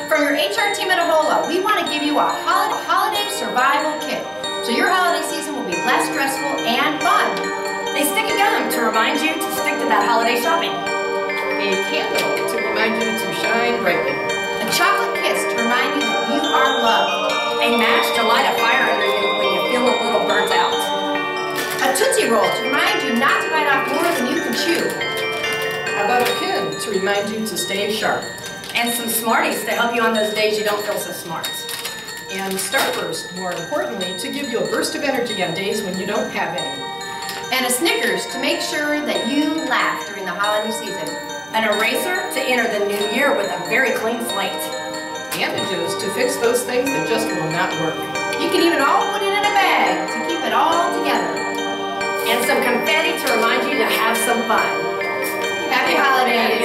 From your HR team at AHOLA, we want to give you a holiday survival kit, so your holiday season will be less stressful and fun. A stick of gum to remind you to stick to that holiday shopping. A candle to remind you to shine brightly. A chocolate kiss to remind you that you are loved. A match to light a fire under you when you feel a little burnt out. A Tootsie Roll to remind you not to bite off more than you can chew. How about a pin to remind you to stay sharp? And some Smarties to help you on those days you don't feel so smart. And Starburst, more importantly, to give you a burst of energy on days when you don't have any. And a Snickers to make sure that you laugh during the holiday season. An eraser to enter the new year with a very clean slate. Bandages to fix those things that just will not work. You can even all put it in a bag to keep it all together. And some confetti to remind you to have some fun. Happy holidays!